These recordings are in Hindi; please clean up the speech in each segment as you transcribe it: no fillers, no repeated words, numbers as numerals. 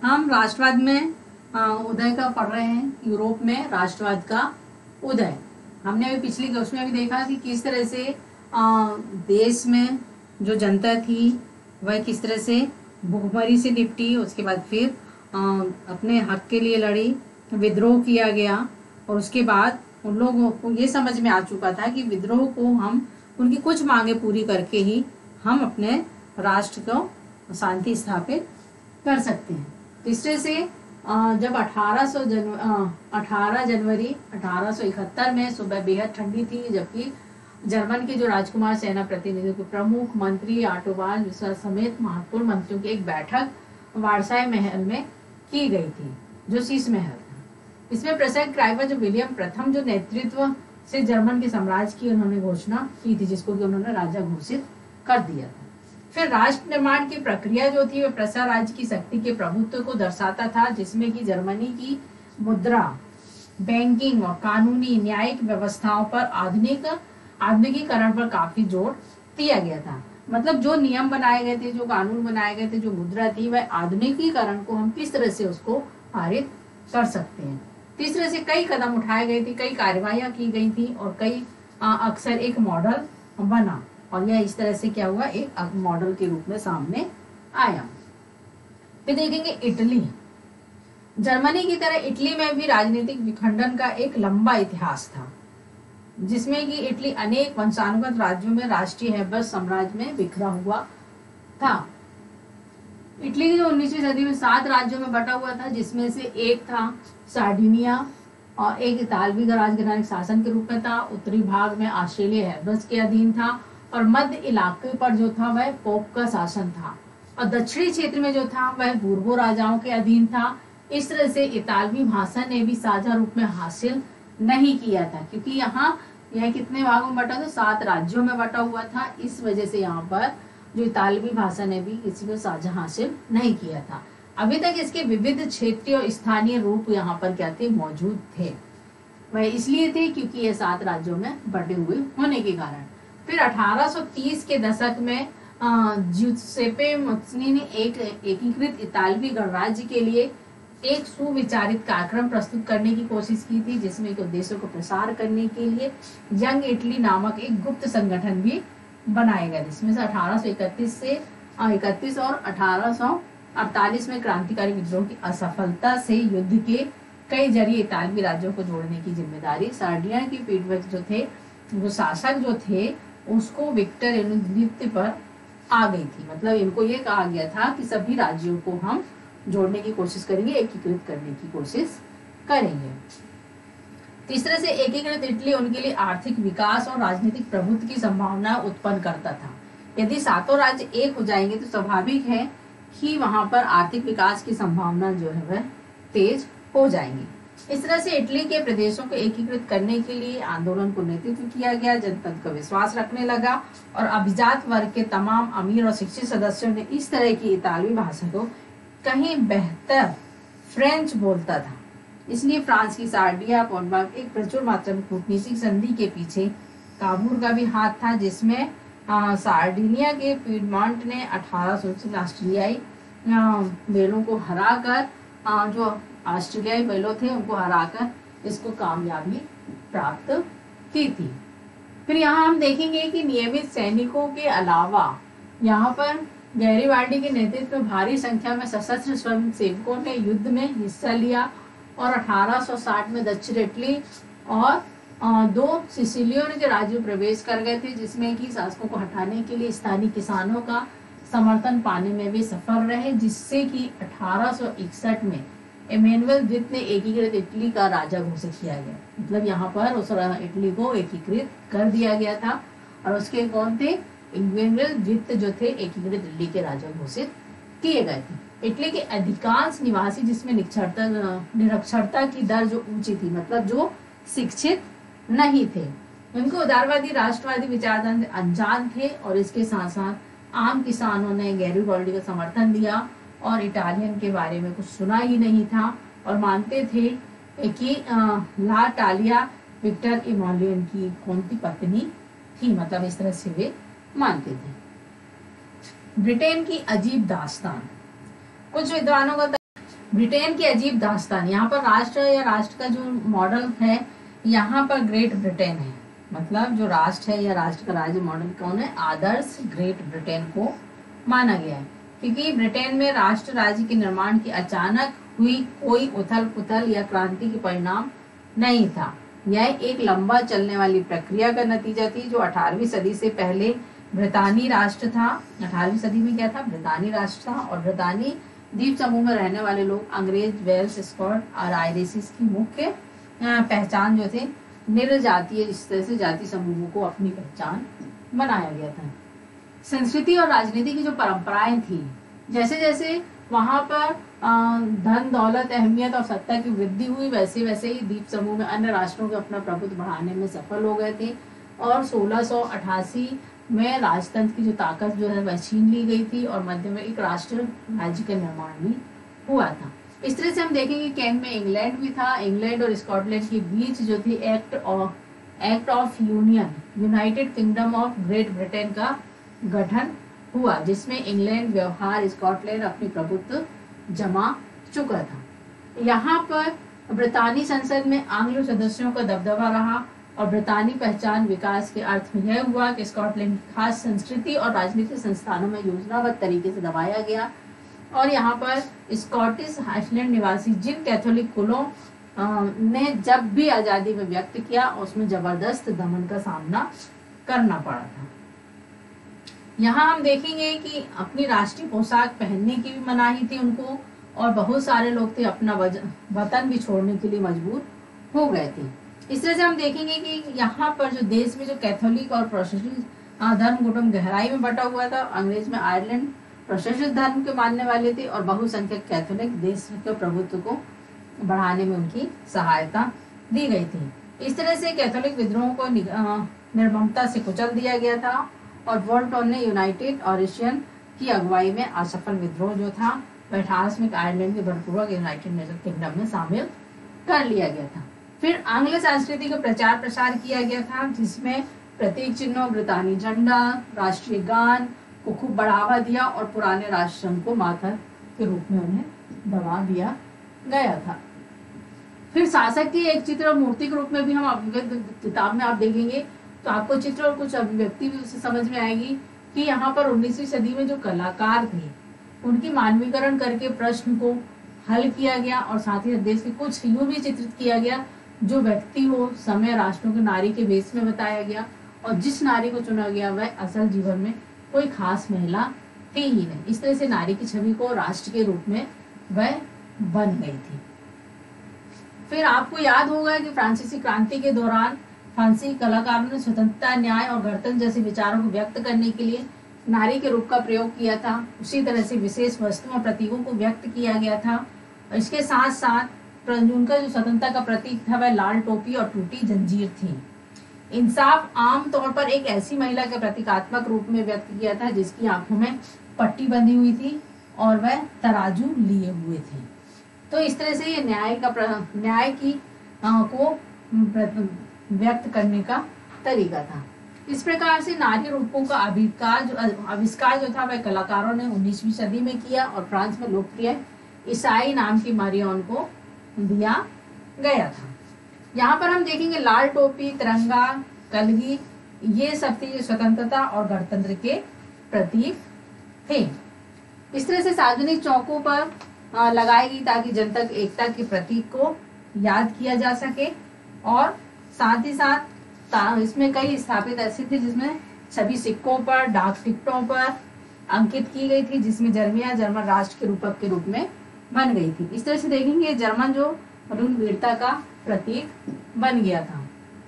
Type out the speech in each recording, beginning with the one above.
हम राष्ट्रवाद में उदय का पढ़ रहे हैं। यूरोप में राष्ट्रवाद का उदय हमने अभी पिछली उसमें भी देखा कि किस तरह से देश में जो जनता थी वह किस तरह से भूखमरी से निपटी, उसके बाद फिर अपने हक के लिए लड़ी, विद्रोह किया गया और उसके बाद उन लोगों को ये समझ में आ चुका था कि विद्रोह को हम उनकी कुछ मांगे पूरी करके ही हम अपने राष्ट्र को शांति स्थापित कर सकते हैं। तीसरे से जब 18 जनवरी 1871 में सुबह बेहद ठंडी थी, जबकि जर्मन के जो राजकुमार सेना प्रतिनिधि को प्रमुख मंत्री आटोबान समेत महत्वपूर्ण मंत्रियों की एक बैठक वारसाई महल में की गई थी, जो शीश महल था। इसमें प्रसंग क्राइवर जो विलियम प्रथम जो नेतृत्व से जर्मन के साम्राज्य की उन्होंने घोषणा की थी, जिसको कि उन्होंने राजा घोषित कर दिया था। फिर राष्ट्र निर्माण की प्रक्रिया जो थी वह प्रसार राज्य की शक्ति के प्रभुत्व को दर्शाता था, जिसमें कि जर्मनी की मुद्रा, बैंकिंग और कानूनी न्यायिक व्यवस्थाओं पर आधुनिकीकरण पर काफी जोर दिया गया था। मतलब जो नियम बनाए गए थे, जो कानून बनाए गए थे, जो मुद्रा थी, वह आधुनिकीकरण को हम किस तरह से उसको पारित कर सकते हैं। तीसरे से कई कदम उठाए गए थे, कई कार्यवाहियां की गई थी और कई अक्सर एक मॉडल बना और यह इस तरह से क्या हुआ, एक मॉडल के रूप में सामने आया। फिर देखेंगे इटली। जर्मनी की तरह इटली में भी राजनीतिक विखंडन का एक लंबा इतिहास था, जिसमें कि इटली अनेक वंशानुगत राज्यों में राष्ट्रीय हैबत साम्राज्य में बिखरा हुआ था। इटली की जो 19वीं सदी में 7 राज्यों में बटा हुआ था, जिसमें से एक था सार्डिनिया और एक इतालवी राजघराने शासन के रूप में था। उत्तरी भाग में ऑस्ट्रेलिया हैबत के अधीन था और मध्य इलाके पर जो था वह पोप का शासन था और दक्षिणी क्षेत्र में जो था वह बूर्बो राजाओं के अधीन था। इस तरह से इतालवी भाषा ने भी साझा रूप में हासिल नहीं किया था, क्योंकि यहाँ यह कितने भागों में बटा था, 7 राज्यों में बटा हुआ था। इस वजह से यहाँ पर जो इतालवी भाषा ने भी किसी को साझा हासिल नहीं किया था। अभी तक इसके विविध क्षेत्रीय और स्थानीय रूप यहाँ पर क्या थे, मौजूद थे। वह इसलिए थे क्योंकि ये 7 राज्यों में बटे हुए होने के कारण। फिर 1830 के दशक में ज्यूसेप्पे मत्सनी ने एक एकीकृत इतालवी गणराज्य के लिए एक सुविचारित कार्यक्रम प्रस्तुत करने की कोशिश की थी, जिसमें के उद्देश्यों को प्रसार करने के लिए यंग इटली नामक एक गुप्त संगठन भी बनाया गया, जिसमें से 1831 और 1848 में क्रांतिकारी विद्रोह की असफलता से युद्ध के कई जरिए इतालवी राज्यों को जोड़ने की जिम्मेदारी सार्डिनिया के पीठवत जो थे, वो शासक जो थे, उसको विक्टर एनुद्वितीय पर आ गई थी। मतलब इनको ये कहा गया था कि सभी राज्यों को हम जोड़ने की कोशिश करेंगे, एकीकृत करने की कोशिश करेंगे। तीसरे से एकीकृत इटली उनके लिए आर्थिक विकास और राजनीतिक प्रभुत्व की संभावना उत्पन्न करता था। यदि 7 राज्य एक हो जाएंगे तो स्वाभाविक है कि वहां पर आर्थिक विकास की संभावना जो है वह तेज हो जाएंगी। इस तरह से इटली के प्रदेशों को एकीकृत करने के लिए आंदोलन को नेतृत्व किया गया। जनता का विश्वास रखने लगा और अभिजात वर्ग के तमाम अमीर और शिक्षित सदस्यों ने इस तरह की इतालवी भाषा को कहीं बेहतर फ्रेंच बोलता था। इसलिए फ्रांस की सार्डिया पौनबाग एक प्रचुर मात्रा में कूटनीतिक संधि के पीछे काबूल का भी हाथ था, जिसमें सार्डिनिया के पीडमॉन्ट ने 1800 ऑस्ट्रेलियाई बेलों को हराकर जो ऑस्ट्रेलियाई बेलों थे उनको हराकर इसको कामयाबी प्राप्त की थी। फिर यहाँ हम देखेंगे कि नियमित सैनिकों के अलावा यहाँ पर गैरीबाल्डी के नेतृत्व में भारी संख्या में सशस्त्र स्वयं सेवकों ने युद्ध में हिस्सा लिया और 1860 में दक्षिण इटली और 2 सिसिलियों के राज्य में प्रवेश कर गए थे, जिसमें कि शासकों को हटाने के लिए स्थानीय किसानों का समर्थन पाने में भी सफल रहे, जिससे कि 1861 में इमैनुअल द्वितीय ने एकीकृत इटली का राजा घोषित किया गया। मतलब यहाँ पर उस इटली को एकीकृत कर दिया गया था और उसके कौन थे, इमैनुअल द्वितीय जो थे एकीकृत इटली के राजा घोषित किए गए थे। इटली के अधिकांश निवासी जिसमें निरक्षरता की दर जो ऊंची थी, मतलब जो शिक्षित नहीं थे, उनको उदारवादी राष्ट्रवादी विचारधारा से अनजान थे और इसके साथ साथ आम किसानों ने गैरीबाल्डी का समर्थन दिया और इटालियन के बारे में कुछ सुना ही नहीं था और मानते थे कि ला टालिया विक्टर इमोलियन की कौन सी पत्नी थी। मतलब इस तरह से वे मानते थे। ब्रिटेन की अजीब दास्तान। कुछ विद्वानों का ब्रिटेन की अजीब दास्तान। यहाँ पर राष्ट्र या राष्ट्र का जो मॉडल है, यहाँ पर ग्रेट ब्रिटेन है, मतलब जो राष्ट्र है या राष्ट्र का राज्य मॉडल कौन है, आदर्श ग्रेट ब्रिटेन को माना गया है, क्योंकि ब्रिटेन में राष्ट्र राज्य के निर्माण की अचानक हुई कोई उथल पुथल या क्रांति के परिणाम नहीं था। यह एक लंबा चलने वाली प्रक्रिया का नतीजा थी जो 18वीं सदी से पहले ब्रितानी राष्ट्र था। 18वीं सदी में क्या था, ब्रितानी राष्ट्र था, और ब्रितानी द्वीप समूह में रहने वाले लोग अंग्रेज, वेल्स, स्कॉट और आयरिश की मुख्य पहचान जो थे निर्जातीय, इस तरह से जाति समूहों को अपनी पहचान बनाया गया था। संस्कृति और राजनीति की जो परंपराएं थी, जैसे जैसे वहां पर धन दौलत अहमियत और सत्ता की वृद्धि हुई, वैसे वैसे ही द्वीप समूह में अन्य राष्ट्रों के अपना प्रभुत्व बढ़ाने में सफल हो गए थे, और 1688 में राजतंत्र की जो ताकत जो है वह छीन ली गई थी, और मध्य में एक राष्ट्र राज्य का निर्माण भी हुआ था। इस तरह से हम देखेंगे कैंप में इंग्लैंड भी था। इंग्लैंड और स्कॉटलैंड के बीच जो थी act of union, United Kingdom of Great Britain का गठन हुआ, जिसमें इंग्लैंड व्यवहार स्कॉटलैंड अपनी प्रभुत्व जमा चुका था। यहाँ पर ब्रितानी संसद में आंग्लो सदस्यों का दबदबा रहा, और ब्रितानी पहचान विकास के अर्थ में यह हुआ कि स्कॉटलैंड की खास संस्कृति और राजनीतिक संस्थानों में योजनाबद्ध तरीके से दबाया गया, और यहाँ पर स्कॉटिश हाइलैंड निवासी जिन कैथोलिक कुलों ने जब भी आजादी में व्यक्त किया, उसमें जबरदस्त दमन का सामना करना पड़ा था। यहाँ हम देखेंगे कि अपनी राष्ट्रीय पोशाक पहनने की भी मनाही थी उनको, और बहुत सारे लोग थे अपना वतन भी छोड़ने के लिए मजबूर हो गए थे। इस तरह से हम देखेंगे कि यहाँ पर जो देश में जो कैथोलिक और प्रोटेस्टेंट धर्म गुटों गहराई में बटा हुआ था। अंग्रेज में आयरलैंड प्रोटेस्टेंट धर्म के मानने वाले थे, और बहुसंख्यक कैथोलिक देश के प्रभुत्व को बढ़ाने में उनकी सहायता दी गई थी। इस तरह से कैथोलिक विद्रोह को निर्ममता से कुचल दिया गया था, और वॉल्टन ने यूनाइटेड ऑरिशियन की अगुवाई में असफल विद्रोह जो था वह 18 में आयरलैंड के बलपूर्वक यूनाइटेड नेशन किंगडम में शामिल कर लिया गया था। फिर आंग्ल संस्कृति का प्रचार प्रसार किया गया था, जिसमें प्रतीक चिन्हों, ब्रितानी झंडा, राष्ट्रीय गान को खूब बढ़ावा दिया, और पुराने राष्ट्रम को माथा के रूप में उन्हें दबा दिया गया था। फिर शासक की एक चित्र और मूर्ति के रूप में भी हम किताब में आप देखेंगे तो आपको चित्र और कुछ अभिव्यक्ति भी उससे समझ में आएगी कि यहाँ पर 19वीं सदी में जो कलाकार थे उनकी मानवीकरण करके प्रश्न को हल किया गया, और साथ ही देश के कुछ यूं भी चित्रित किया गया जो व्यक्ति हो समय राष्ट्रों के नारी के बेस में बताया गया, और जिस नारी को चुना गया वह असल जीवन में कोई खास महिला थी ही नहीं। इस तरह से नारी की छवि को राष्ट्र के रूप में वह बन गई थी। फिर आपको याद होगा कि फ्रांसीसी क्रांति के दौरान फ्रांसीसी कलाकारों ने स्वतंत्रता, न्याय और गणतंत्र जैसे विचारों को व्यक्त करने के लिए नारी के रूप का प्रयोग किया था। उसी तरह से विशेष वस्तुओं और प्रतीकों को व्यक्त किया गया था। और इसके साथ साथ उनका जो स्वतंत्रता का प्रतीक था वह लाल टोपी और टूटी जंजीर थी। इंसाफ आम तौर पर एक ऐसी महिला के प्रतीकात्मक रूप में व्यक्त किया था जिसकी आंखों में पट्टी बंधी हुई थी और वह तराजू लिए हुए थे। तो इस तरह से ये न्याय की को व्यक्त करने का तरीका था। इस प्रकार से नारी रूपों का आविष्कार जो था वह कलाकारों ने 19वीं सदी में किया, और फ्रांस में लोकप्रिय ईसाई नाम की मारियन को दिया गया था। यहाँ पर हम देखेंगे लाल टोपी, तिरंगा, कलगी, ये सब थे स्वतंत्रता और गणतंत्र के प्रतीक थे। इस तरह से सार्वजनिक चौकों पर लगाई गई ताकि जनता की एकता के प्रतीक को याद किया जा सके, और साथ ही साथ इसमें कई स्थापित ऐसे थे जिसमें सभी सिक्कों पर, डाक टिकटों पर अंकित की गई थी, जिसमें जर्मन राष्ट्र के रूपक के रूप में बन गई थी। इस तरह से देखेंगे जर्मन जो वीरता का प्रतीक बन गया था।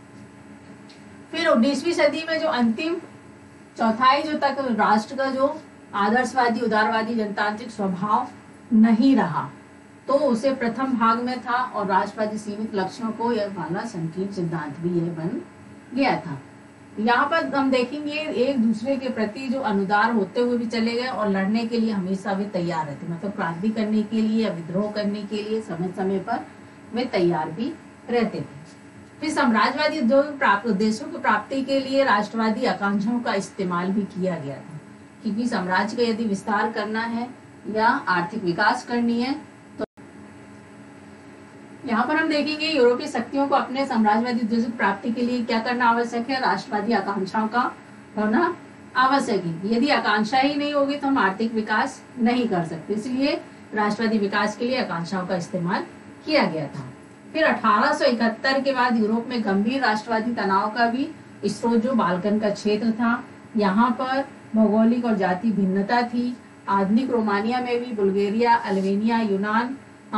फिर 19वीं सदी में जो अंतिम चौथाई जो तक राष्ट्र का जो आदर्शवादी, उदारवादी, जनतांत्रिक स्वभाव नहीं रहा, तो उसे प्रथम भाग में था, और राष्ट्रवादी सीमित लक्ष्यों को यह वाला संकीर्ण सिद्धांत भी यह बन गया था। यहाँ पर हम देखेंगे एक दूसरे के प्रति जो अनुदार होते हुए भी चले गए, और लड़ने के लिए हमेशा वे तैयार रहते, मतलब क्रांति करने के लिए या विद्रोह करने के लिए समय समय पर वे तैयार भी रहते थे। फिर साम्राज्यवादी उद्देश्यों की प्राप्ति के लिए राष्ट्रवादी आकांक्षाओं का इस्तेमाल भी किया गया था, क्योंकि साम्राज्य का यदि विस्तार करना है या आर्थिक विकास करनी है तो यहाँ पर हम देखेंगे यूरोपीय शक्तियों को अपने साम्राज्यवादी उद्देश्य की प्राप्ति के लिए क्या करना आवश्यक है, राष्ट्रवादी आकांक्षाओं का होना आवश्यक है। यदि आकांक्षा ही नहीं होगी तो हम आर्थिक विकास नहीं कर सकते, इसलिए राष्ट्रवादी विकास के लिए आकांक्षाओं का इस्तेमाल किया गया था। फिर 1871 के बाद यूरोप में गंभीर राष्ट्रवादी तनाव का भी स्रोत जो बाल्कन का क्षेत्र था, यहाँ पर भौगोलिक और जाति भिन्नता थी। आधुनिक रोमानिया में भी बुल्गारिया, अल्बानिया, यूनान,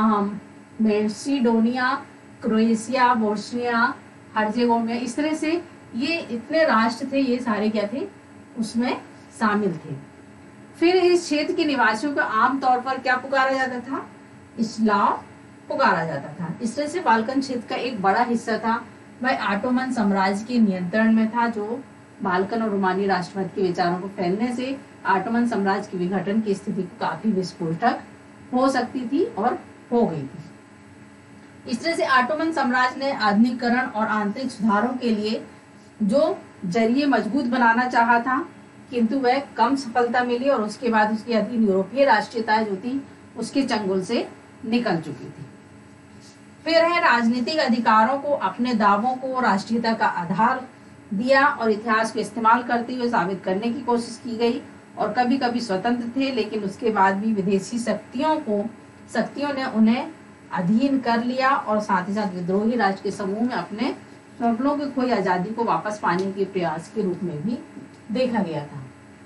मेसिडोनिया, क्रोएशिया, बोस्निया, हर्जेगोविना, इस तरह से ये इतने राष्ट्र थे, ये सारे क्या थे उसमें शामिल थे। फिर इस क्षेत्र के निवासियों को आमतौर पर क्या पुकारा जाता था, स्लाव पुकारा जाता था। इस तरह से बाल्कन क्षेत्र का एक बड़ा हिस्सा था वह ऑटोमन साम्राज्य के नियंत्रण में था, जो बाल्कन और रोमानी राष्ट्रवाद के विचारों को फैलने से ऑटोमन साम्राज्य की विघटन की स्थिति को काफी विस्फोटक हो सकती थी और हो गई थी। इस तरह से ऑटोमन साम्राज्य ने आधुनिकीकरण और आंतरिक सुधारों के लिए जो जरिए मजबूत बनाना चाहा था, किंतु वह कम सफलता मिली और उसके बाद उसके अधीन यूरोपीय राष्ट्रीयता जो थी उसके चंगुल से निकल चुकी थी। फिर है राजनीतिक अधिकारों को अपने दावों को राष्ट्रीयता का आधार दिया और इतिहास को इस्तेमाल करते हुए साबित करने की कोशिश की गई, और कभी कभी स्वतंत्र थे लेकिन उसके बाद भी विदेशी शक्तियों ने उन्हें अधीन कर लिया और साथ ही साथ विद्रोही राज्य के समूह में अपने स्वप्नों की खोई आजादी को वापस पाने के प्रयास के रूप में भी देखा गया था।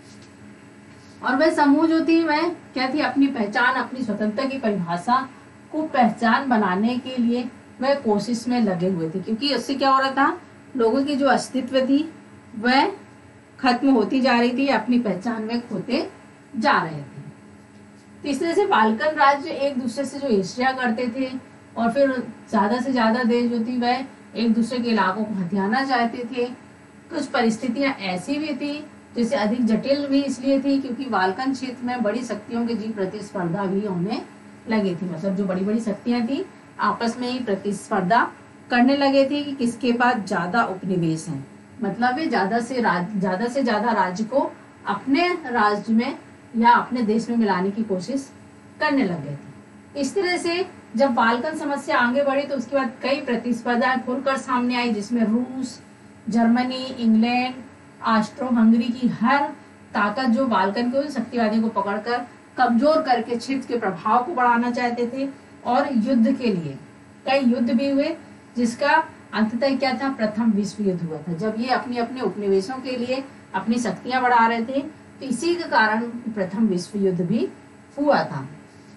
और वह समूह जो थी वह क्या थी, अपनी पहचान, अपनी स्वतंत्रता की परिभाषा को पहचान बनाने के लिए वह कोशिश में लगे हुए थे, क्योंकि उससे क्या हो रहा था, लोगों की जो अस्तित्व थी वह खत्म होती जा रही थी, अपनी पहचान में खोते जा रहे थे। तो इस तरह से बाल्कन राज्य एक दूसरे से जो ईर्ष्या करते थे और फिर ज्यादा से ज्यादा देश जो थी वह एक दूसरे के इलाकों को हथियाना चाहते थे। कुछ परिस्थितियां ऐसी भी थी जैसे अधिक जटिल भी इसलिए थी क्योंकि बाल्कन क्षेत्र में बड़ी शक्तियों के जी प्रतिस्पर्धा भी होने लगी थी। मतलब जो बड़ी बड़ी शक्तियां थी आपस में ही प्रतिस्पर्धा करने लगे थे कि किसके पास ज्यादा उपनिवेश है, मतलब वे ज्यादा से ज्यादा राज्य को अपने राज्य में या अपने देश में मिलाने की कोशिश करने लगे थे। इस तरह से जब बाल्कन समस्या आगे बढ़ी तो उसके बाद कई प्रतिस्पर्धाएं खुलकर सामने आई, जिसमें रूस, जर्मनी, इंग्लैंड, ऑस्ट्रो हंगरी की हर ताकत जो बाल्कन के शक्तिवादी को पकड़कर कमजोर करके क्षेत्र के प्रभाव को बढ़ाना चाहते थे। और युद्ध के लिए कई युद्ध भी हुए, जिसका अंततः क्या था, प्रथम विश्व युद्ध हुआ था, जब ये अपने अपने उपनिवेशों के लिए अपनी शक्तियां बढ़ा रहे थे। तो इसी के कारण प्रथम विश्व युद्ध भी हुआ था।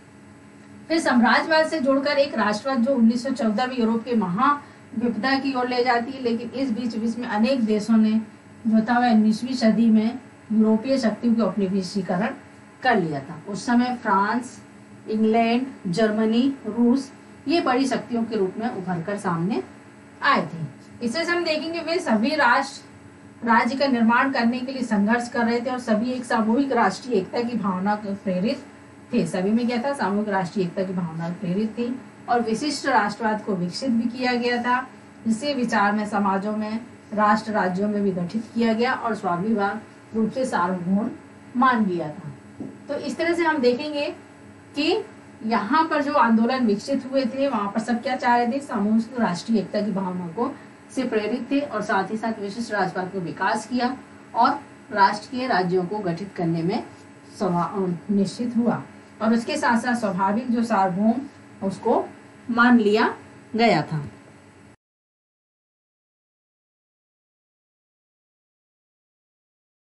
फिर साम्राज्यवाद से जुड़कर एक राष्ट्रवाद जो 1914 में यूरोप के महाविपदा की ओर ले जाती है, लेकिन इस बीच में अनेक देशों ने जो था वह 19वीं सदी में यूरोपीय शक्तियों के उपनिवेशीकरण कर लिया था। उस समय फ्रांस, इंग्लैंड, जर्मनी, रूस ये बड़ी शक्तियों के रूप में उभर कर सामने आए थे। इससे हम देखेंगे वे सभी राज्य का निर्माण करने के लिए संघर्ष कर रहे थे और सभी एक सामूहिक राष्ट्रीय एकता की भावना को प्रेरित थे। सभी में क्या था, सामूहिक राष्ट्रीय एकता की भावना प्रेरित थी और विशिष्ट राष्ट्रवाद को विकसित भी किया गया था, जिससे विचार में समाजों में, राष्ट्र राज्यों में भी गठित किया गया और स्वाभिमान रूप से सार्वभौम मान लिया था। तो इस तरह से हम देखेंगे कि यहाँ पर जो आंदोलन विकसित हुए थे वहां पर सब क्या चाह रहे थे, सामूहिक राष्ट्रीय एकता की भावना को से प्रेरित थे और साथ ही साथ विशिष्ट राष्ट्रवाद को विकास किया और राष्ट्र के राज्यों को गठित करने में निश्चित हुआ और उसके साथ साथ स्वाभाविक जो सार्वभौम उसको मान लिया गया था।